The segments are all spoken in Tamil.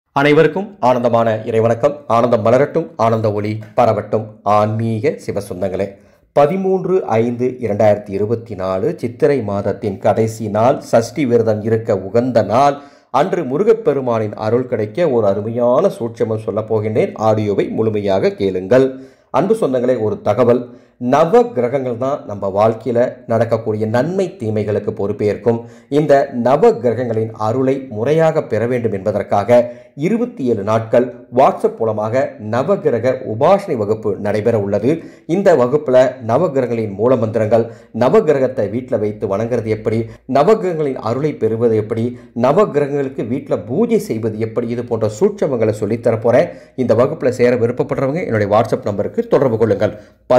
அனைவருக்கும் ஆனந்தமான இறைவணக்கம். ஆனந்தம் மலரட்டும், ஆனந்த ஒளி பரவட்டும். ஆன்மீக சிவசொந்தங்களே, 13/5/2024 சித்திரை மாதத்தின் கடைசி நாள், சஷ்டி விரதம் இருக்க உகந்த நாள். அன்று முருகப்பெருமானின் அருள் கிடைக்க ஒரு அருமையான சூட்சமம் சொல்ல போகின்றேன். ஆடியோவை முழுமையாக கேளுங்கள். அன்பு சொந்தங்களே, ஒரு தகவல். நவ கிரகங்கள் தான் நம்ம வாழ்க்கையில் நடக்கக்கூடிய நன்மை தீமைகளுக்கு பொறுப்பேற்கும். இந்த நவ கிரகங்களின் அருளை முறையாக பெற வேண்டும் என்பதற்காக 27 நாட்கள் வாட்ஸ்அப் மூலமாக நவகிரக உபாசனை வகுப்பு நடைபெற உள்ளது. இந்த வகுப்பில் நவகிரகங்களின் மூலமந்திரங்கள், நவகிரகத்தை வீட்டில் வைத்து வணங்குறது எப்படி, நவகிரகங்களின் அருளை பெறுவது எப்படி, நவகிரகங்களுக்கு வீட்டில் பூஜை செய்வது எப்படி, இது போன்ற சூட்சமங்களை சொல்லித்தரப்போகிறேன். இந்த வகுப்பில் சேர விருப்பப்படுறவங்க என்னுடைய வாட்ஸ்அப் நம்பருக்கு தொடர்பு கொள்ளுங்கள்.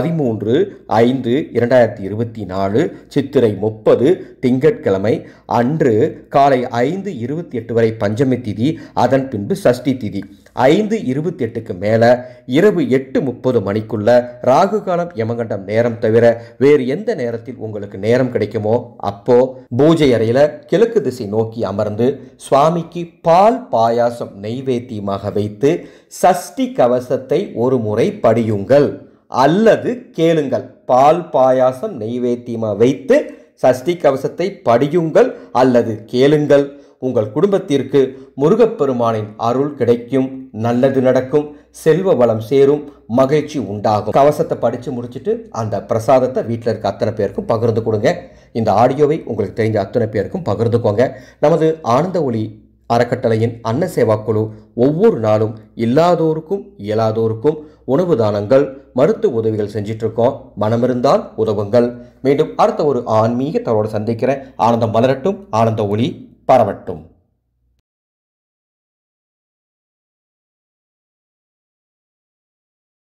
13/5/2024 சித்திரை 30 திங்கட்கிழமை அன்று காலை 5:28 வரை பஞ்சமி திதி, அதன் பின்பு சஷ்டி திதி. 5:28க்கு மேல இரவு 8:30 மணிக்குள்ள ராகு காலம் யமகண்டம் நேரம் தவிர வேறு எந்த நேரத்தில் உங்களுக்கு நேரம் கிடைக்குமோ அப்போ பூஜை அறையில கிழக்கு திசை நோக்கி அமர்ந்து சுவாமிக்கு பால் பாயாசம் நெய்வேத்தியமாக வைத்து சஷ்டி கவசத்தை ஒரு முறை படியுங்கள் அல்லது கேளுங்கள். பால் பாயாசம் நெய்வேத்தியமாக வைத்து சஷ்டி கவசத்தை படியுங்கள் அல்லது கேளுங்கள். உங்கள் குடும்பத்திற்கு முருகப்பெருமானின் அருள் கிடைக்கும், நல்லது நடக்கும், செல்வ வளம் சேரும், மகிழ்ச்சி உண்டாகும். கவசத்தை படித்து முடிச்சுட்டு அந்த பிரசாதத்தை வீட்டில் இருக்க அத்தனை பேருக்கும் பகிர்ந்து கொடுங்க. இந்த ஆடியோவை உங்களுக்கு தெரிஞ்ச அத்தனை பேருக்கும் பகிர்ந்துக்கோங்க. நமது ஆனந்த ஒளி அறக்கட்டளையின் அன்ன சேவா குழு ஒவ்வொரு நாளும் இல்லாதோருக்கும் இயலாதோருக்கும் உணவு தானங்கள், மருத்துவ உதவிகள் செஞ்சிட்டு இருக்கோம். மனமிருந்தால் உதவுங்கள். மீண்டும் அடுத்த ஒரு ஆன்மீக தகவலோடு சந்திக்கிறேன். ஆனந்தம் மலரட்டும், ஆனந்த ஒளி பரவட்டும்.